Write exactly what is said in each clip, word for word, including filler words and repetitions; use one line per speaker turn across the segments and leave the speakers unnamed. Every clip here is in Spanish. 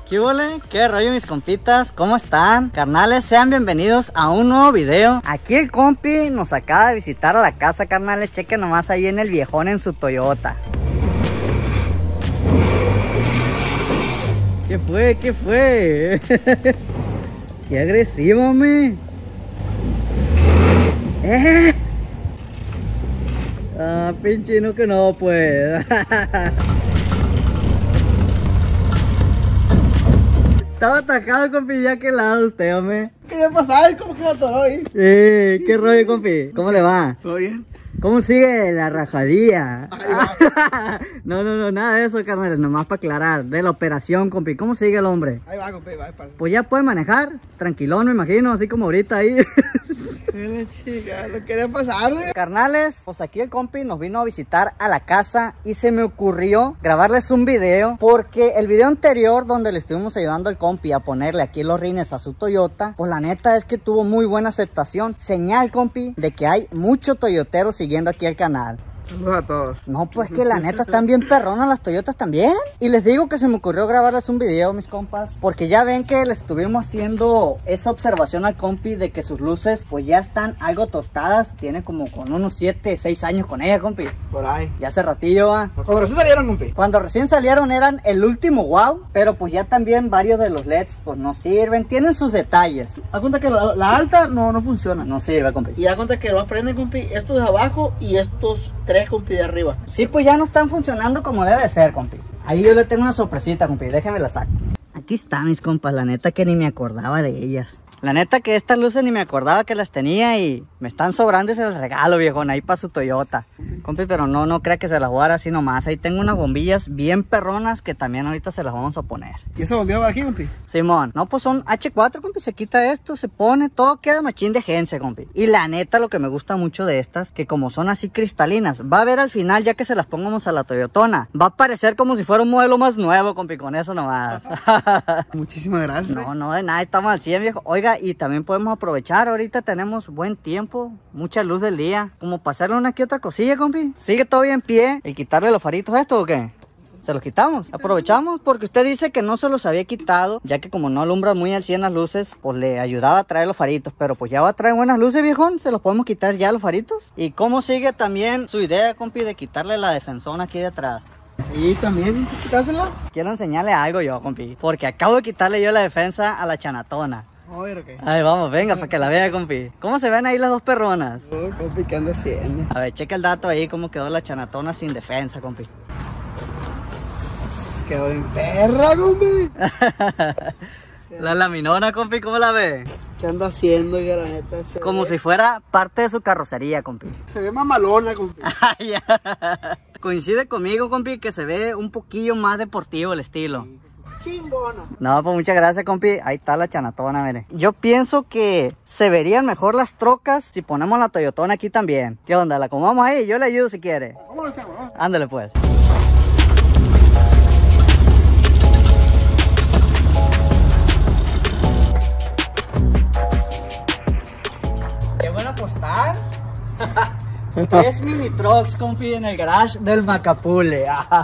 ¿Qué huele? ¿Qué rollo mis compitas? ¿Cómo están? Carnales, sean bienvenidos a un nuevo video. Aquí el compi nos acaba de visitar a la casa, carnales. Chequen nomás ahí en el viejón en su Toyota. ¿Qué fue? ¿Qué fue? Qué agresivo, me. ¿Eh? Ah, pinche no que no, pues. Estaba atacado, compi, ya que lado usted, hombre.
¿Qué le pasa? ¿Cómo que me atoró ahí?
Eh, ¿qué rollo, compi? ¿Cómo le va?
¿Todo bien?
¿Cómo sigue la rajadía? No, no, no, nada de eso, carnal, nomás para aclarar. De la operación, compi, ¿cómo sigue el hombre?
Ahí va, compi, va, va.
Pues ya puede manejar, tranquilón, me imagino, así como ahorita ahí.
¿Qué le chica? ¿Lo quería pasar, güey?
Carnales, pues aquí el compi nos vino a visitar a la casa y se me ocurrió grabarles un video porque el video anterior donde le estuvimos ayudando al compi a ponerle aquí los rines a su Toyota, pues la neta es que tuvo muy buena aceptación. Señal, compi, de que hay mucho toyotero siguiendo aquí el canal.
Saludos a todos.
No, pues que la neta están bien perronas las Toyotas también. Y les digo que se me ocurrió grabarles un video, mis compas, porque ya ven que le estuvimos haciendo esa observación al compi de que sus luces pues ya están algo tostadas. Tiene como con unos siete, seis años con ella, compi.
Por ahí.
Ya hace ratillo, va.
Cuando recién salieron, compi.
Cuando recién salieron eran el último wow, pero pues ya también varios de los L E Ds pues no sirven. Tienen sus detalles.
Da cuenta que la, la alta no, no funciona.
No sirve, compi.
Y da cuenta que lo prenden, compi, estos de abajo y estos tres, compi, de arriba.
Sí, pues ya no están funcionando como debe ser, compi. Ahí yo le tengo una sorpresita, compi. Déjenme la saco. Aquí está, mis compas. La neta que ni me acordaba de ellas. La neta que estas luces ni me acordaba que las tenía y me están sobrando y se las regalo, viejón, ahí para su Toyota. Compi, pero no, no crea que se las voy a dar así nomás. Ahí tengo unas bombillas bien perronas que también ahorita se las vamos a poner.
¿Y esa bombilla va aquí, compi?
Simón, no, pues son H cuatro, compi, se quita esto, se pone, todo queda machín de agencia, compi. Y la neta, lo que me gusta mucho de estas, que como son así cristalinas, va a ver al final, ya que se las pongamos a la Toyotona, va a parecer como si fuera un modelo más nuevo, compi, con eso nomás.
Muchísimas gracias.
No, no, de nada, estamos al cien, viejo. Oiga, y también podemos aprovechar, ahorita tenemos buen tiempo, mucha luz del día, como pasarle una que otra cosilla, compi. ¿Sigue todavía en pie el quitarle los faritos a esto o qué? ¿Se los quitamos? Aprovechamos porque usted dice que no se los había quitado, ya que como no alumbra muy al cien las luces, pues le ayudaba a traer los faritos. Pero pues ya va a traer buenas luces, viejón, se los podemos quitar ya los faritos. ¿Y cómo sigue también su idea, compi, de quitarle la defensona aquí de atrás?
Sí, también, quitársela.
Quiero enseñarle algo yo, compi, porque acabo de quitarle yo la defensa a la chanatona.
A ver, ok.
Ay, vamos, venga, para que la vea, compi. ¿Cómo se ven ahí las dos perronas?
Oh, compi, ¿qué ando haciendo?
A ver, checa el dato ahí, cómo quedó la chanatona sin defensa, compi.
Quedó bien perra, compi.
La laminona, compi, ¿cómo la ve?
¿Qué ando haciendo, que la neta? Se
Como
ve,
si fuera parte de su carrocería, compi.
se ve mamalona, compi.
Ay, ya. Coincide conmigo, compi, que se ve un poquillo más deportivo el estilo.
Chingona.
No, pues muchas gracias, compi. Ahí está la chanatona, mire. Yo pienso que se verían mejor las trocas si ponemos la Toyotona aquí también. ¿Qué onda? ¿La acomodamos ahí? Yo le ayudo si quiere.
¿Cómo lo estamos?
Ándale, pues. ¡Qué buena postal! Tres mini trucks, compi, en el garage del Macapule.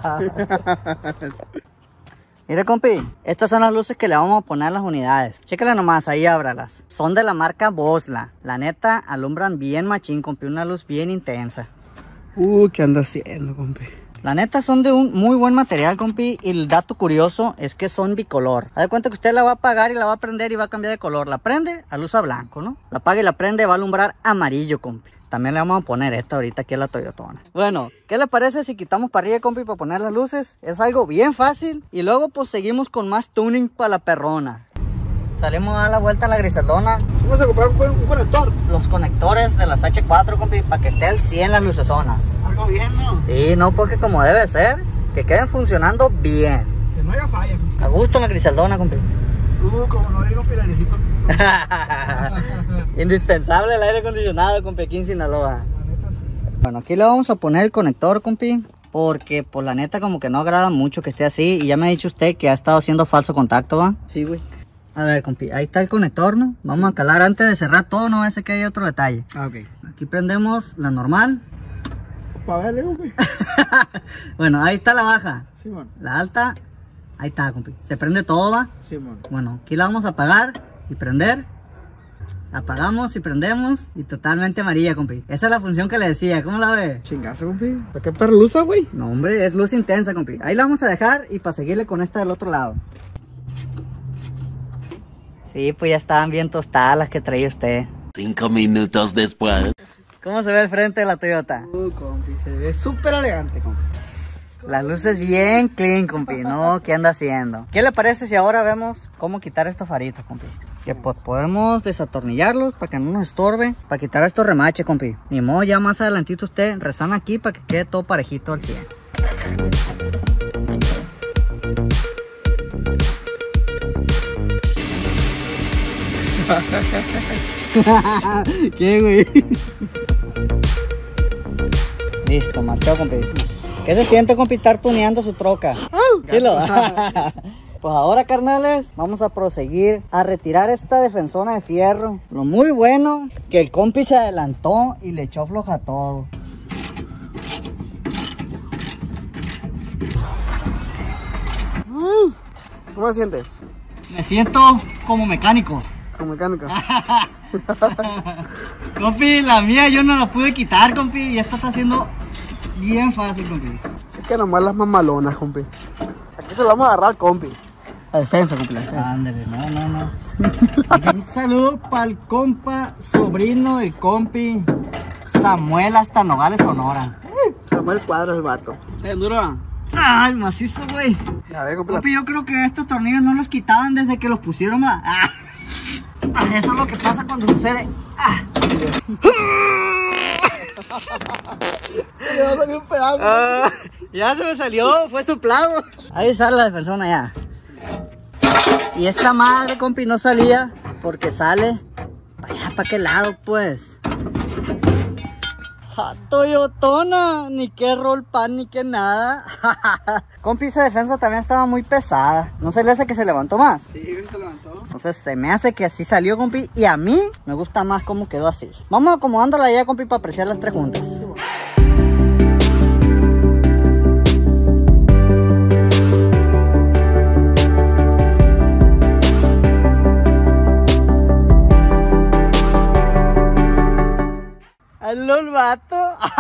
Mire, compi, estas son las luces que le vamos a poner a las unidades. Chécale nomás, ahí ábralas. Son de la marca Bosla. La neta, alumbran bien machín, compi. Una luz bien intensa.
Uh, ¿qué ando haciendo, compi?
La neta son de un muy buen material, compi. Y el dato curioso es que son bicolor. Haz de cuenta que usted la va a apagar y la va a prender y va a cambiar de color. La prende a luz a blanco, ¿no? La apaga y la prende, va a alumbrar amarillo, compi. También le vamos a poner esta ahorita aquí a la Toyotona. Bueno, ¿qué le parece si quitamos parrilla, compi, para poner las luces? Es algo bien fácil. Y luego pues seguimos con más tuning para la perrona. Salimos a dar la vuelta a la griseldona.
Vamos a comprar un, un conector.
Los conectores de las H cuatro, compi, para que esté al cien las lucesonas.
Algo bien, ¿no?
Sí, no, porque como debe ser, que queden funcionando bien.
Que no haya falla.
A gusto en la griseldona, compi.
Uh, como no digo, pilarecito.
Indispensable el aire acondicionado, compi, aquí en Sinaloa.
La neta sí.
Bueno, aquí le vamos a poner el conector, compi, porque por la neta como que no agrada mucho que esté así. Y ya me ha dicho usted que ha estado haciendo falso contacto, ¿va?
Sí, güey.
A ver, compi, ahí está el conector, ¿no? Vamos a calar antes de cerrar todo, no ese que hay otro detalle.
Ah, ok.
Aquí prendemos la normal.
Para verle, güey.
Bueno, ahí está la baja.
Sí, bueno.
La alta Ahí está, compi. Se prende todo, ¿va?
Sí, man.
Bueno, aquí la vamos a apagar y prender. Apagamos y prendemos y totalmente amarilla, compi. Esa es la función que le decía. ¿Cómo la ve?
Chingazo, compi. ¿Para qué perlusa, güey?
No, hombre, es luz intensa, compi. Ahí la vamos a dejar y para seguirle con esta del otro lado. Sí, pues ya estaban bien tostadas las que traía usted.
Cinco minutos después.
¿Cómo se ve el frente de la Toyota?
Uh, compi, se ve súper elegante, compi.
Las luces bien clean, compi, ¿no? ¿Qué anda haciendo? ¿Qué le parece si ahora vemos cómo quitar estos faritos, compi? Que pues podemos desatornillarlos para que no nos estorbe, para quitar estos remaches, compi. Ni modo, ya más adelantito usted rezan aquí para que quede todo parejito al cien. ¿Qué, güey? Listo, marchó, compi. ¿Qué se siente, compi, estar tuneando su troca? Chilo. Pues ahora, carnales, vamos a proseguir a retirar esta defensona de fierro. Lo muy bueno que el compi se adelantó y le echó floja a todo.
¿Cómo se siente?
Me siento como mecánico.
Como mecánica.
Compi, la mía yo no la pude quitar, compi, y esto está haciendo bien fácil, compi.
Sí que nomás las mamalonas, compi. Aquí se lo vamos a agarrar, compi. La defensa, compi, la defensa.
Ándale, no, no, no. Un saludo para el compa, sobrino del compi, Samuel hasta Nogales, Sonora.
Samuel Cuadros, el vato. ¿Se duro?
Ay, macizo, güey.
Ya ve, compi. la-
Compi, yo creo que estos tornillos no los quitaban desde que los pusieron a... Ah. Eso es lo que pasa cuando sucede. Ah.
Se le va a salir un pedazo.
Ah, ya se me salió, fue soplado. Ahí sale la persona ya. Y esta madre, compi, no salía porque sale para allá, para qué lado, pues. Ja, Toyotona, ni qué roll pan, ni qué nada. Compi, esa defensa también estaba muy pesada. ¿No se le hace que se levantó más?
Sí, se levantó.
Entonces se me hace que así salió, compi. Y a mí me gusta más cómo quedó así. Vamos acomodándola ya, compi, para apreciar las tres juntas. ¡Aló, el vato!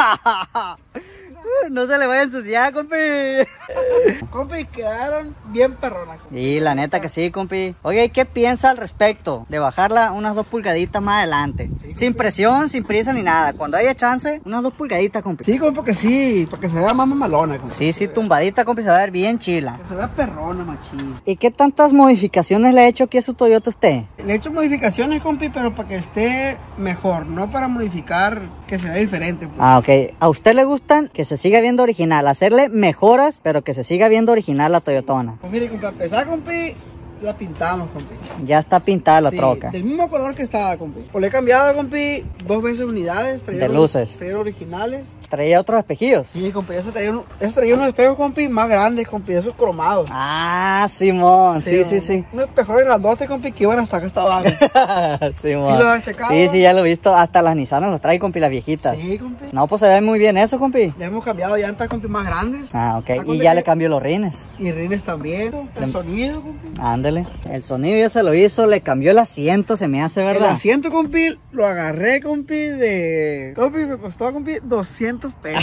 No se le vaya a ensuciar, compi.
Compi, quedaron bien perronas, compi.
Y la neta que sí, compi. Oye, ¿y qué piensa al respecto de bajarla unas dos pulgaditas más adelante?
Sí,
sin presión, sin prisa ni nada. Cuando haya chance, unas dos pulgaditas, compi.
Sí, compi, porque sí, para que se vea más mamalona, compi.
Sí, sí, tumbadita, compi, se va a ver bien chila.
Que se vea perrona, machín.
¿Y qué tantas modificaciones le ha hecho aquí a su Toyota usted?
Le he hecho modificaciones, compi, pero para que esté mejor, no para modificar que se vea diferente, pues.
Ah, ok. ¿A usted le gustan que se siga viendo original? Hacerle mejoras, pero que se siga viendo original la Toyotona.
Pues mire, compi, a empezar, compi, la pintamos, compi.
Ya está pintada la
Sí,
troca.
del mismo color que estaba, compi. Pues le he cambiado, compi, dos veces unidades. traía
De
los-
luces.
Traía originales.
Traía otros espejillos.
Sí, compi, eso traía, un- eso traía unos espejos, compi, más grandes, compi, esos cromados.
Ah, Simón. Sí, sí, sí.
Unos espejos grandotes, compi, que iban hasta acá hasta abajo.
Simón.
¿Sí lo has checado?
Sí, sí, ya lo he visto. Hasta las Nissan los trae, compi, las viejitas.
Sí, compi.
No, pues se ve muy bien eso, compi.
Le hemos cambiado llantas, compi, más grandes.
Ah, ok.
Ah,
Y
compi,
ya
que-
le cambió los rines.
Y rines también. El sonido, compi.
Ándale. El sonido ya se lo hizo, le cambió el asiento, se me hace,
El
¿verdad?
asiento, compi, lo agarré, compi, de... Compi, me costó, compi, doscientos pesos.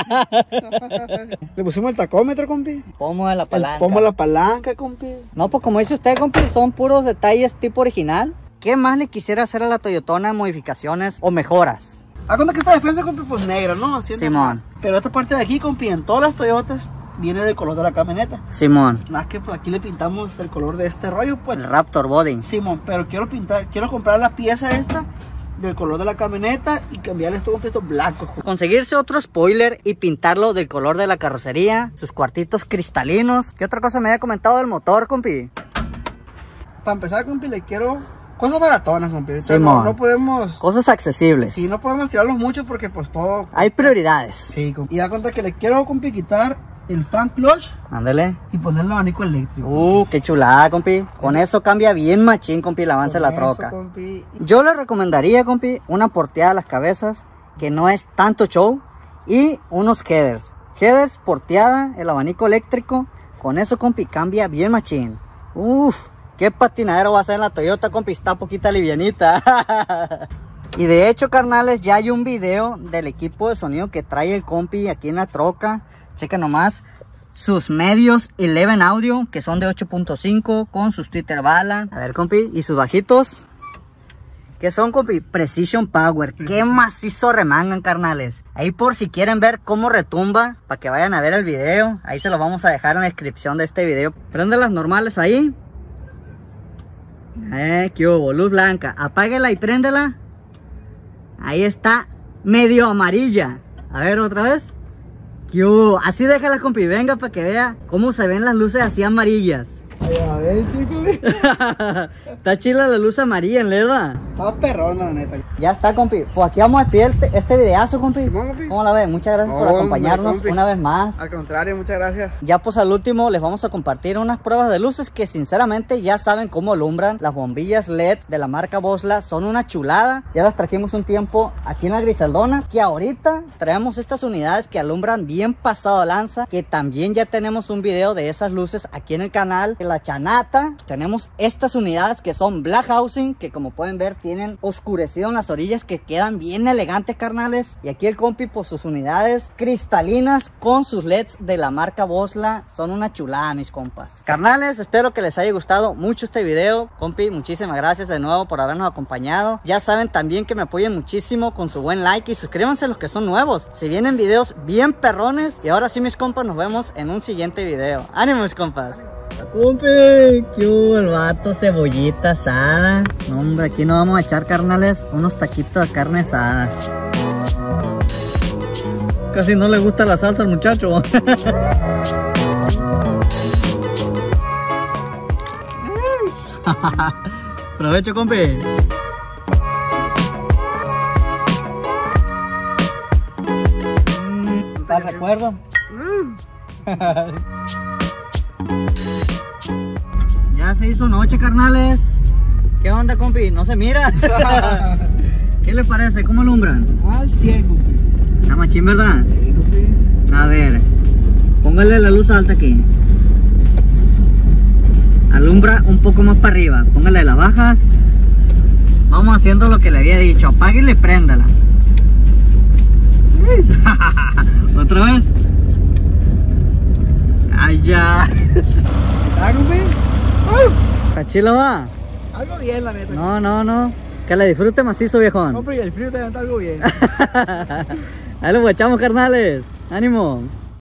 compi. Le pusimos el tacómetro, compi.
Pomo de la
El
palanca.
pomo de la palanca, compi.
No, pues como dice usted, compi, son puros detalles tipo original. ¿Qué más le quisiera hacer a la Toyotona de modificaciones o mejoras?
¿A cuenta que esta defensa, compi, pues negra, ¿no? Así es
Simón.
normal. Pero esta parte de aquí, compi, en todas las Toyotas, viene del color de la camioneta.
Simón,
Más que pues, aquí le pintamos el color de este rollo, pues.
el Raptor Body.
Simón, pero quiero pintar, quiero comprar la pieza esta del color de la camioneta y cambiarle esto completo blanco.
Conseguirse otro spoiler y pintarlo del color de la carrocería, sus cuartitos cristalinos. ¿Qué otra cosa me había comentado del motor, compi?
Para empezar, compi, le quiero cosas baratonas, compi. Ahorita
Simón.
no, no podemos,
Cosas accesibles.
sí, no podemos tirarlos mucho porque pues todo.
Hay prioridades.
Sí, compi. Y da cuenta que le quiero, compi, quitar el fan clutch
Ándale.
y ponerle abanico eléctrico.
Uh, qué chulada, compi. Con eso cambia bien machín, compi, el avance de la
Con eso,
troca.
compi. Y-
Yo le recomendaría, compi, una porteada a las cabezas, que no es tanto show, y unos headers. Headers, porteada, el abanico eléctrico, Con eso, compi, cambia bien machín. Uf, qué patinadero va a ser en la Toyota, compi, está poquita livianita. Y de hecho, carnales, ya hay un video del equipo de sonido que trae el compi aquí en la troca. Chequen nomás sus medios Eleven Audio, que son de ocho punto cinco, con sus Twitter Bala. A ver, compi, y sus bajitos, que son, compi, Precision Power. Qué macizo remangan, carnales. Ahí por si quieren ver cómo retumba, para que vayan a ver el video. Ahí se lo vamos a dejar en la descripción de este video. Prende las normales ahí. Eh, qué hubo, luz blanca. Apáguela y préndela. Ahí está, medio amarilla. A ver, otra vez. ¿Qué hubo? Así déjala, compi, venga, para que vea cómo se ven las luces así amarillas.
Ay, a ver, chicos.
Está chila la luz amarilla en L E D, ¿va?
Estaba perrona, la neta.
Ya está, compi. Pues aquí vamos a despedir este, este videazo, compi.
¿Cómo, compi?
¿Cómo la ves? Muchas gracias por
Hombre,
acompañarnos
compi.
una vez más.
Al contrario, muchas gracias.
Ya pues al último les vamos a compartir unas pruebas de luces que sinceramente ya saben cómo alumbran. Las bombillas L E D de la marca Bosla son una chulada. Ya las trajimos un tiempo aquí en la Grisaldona, que ahorita traemos estas unidades que alumbran bien pasado a lanza, que también ya tenemos un video de esas luces aquí en el canal. En la Chanata tenemos estas unidades que son Black Housing, que como pueden ver tienen oscurecido en las orillas, que quedan bien elegantes, carnales. Y aquí el compi pues sus unidades cristalinas con sus L E Ds de la marca Bosla, son una chulada, mis compas. Carnales, espero que les haya gustado mucho este video. Compi, muchísimas gracias de nuevo por habernos acompañado. Ya saben también que me apoyen muchísimo con su buen like y suscríbanse los que son nuevos. Si vienen videos bien perrones. Y ahora sí, mis compas, nos vemos en un siguiente video. ¡Ánimo, mis compas! Compi, ¿qué hubo el vato? Cebollita asada. No, hombre, aquí nos vamos a echar, carnales, unos taquitos de carne asada. Casi no le gusta la salsa al muchacho. Provecho, compi. ¿Te recuerdo? Ya se hizo noche, carnales. ¿Qué onda, compi? ¿No se mira? ¿Qué le parece? ¿Cómo alumbran?
Al cien, compi.
Está machín, ¿verdad?
Sí, compi.
A ver, póngale la luz alta aquí. Alumbra un poco más para arriba. Póngale las bajas. Vamos haciendo lo que le había dicho. Apáguela y préndala. ¿Otra vez? ¡Ay, ya!
¿Ah, compi?
¿Está chilo, va?
Algo bien, la neta.
No, no, no. Que le disfrute macizo, viejón.
Compi, el frío te da algo bien.
Ahí lo echamos, carnales. ¡Ánimo!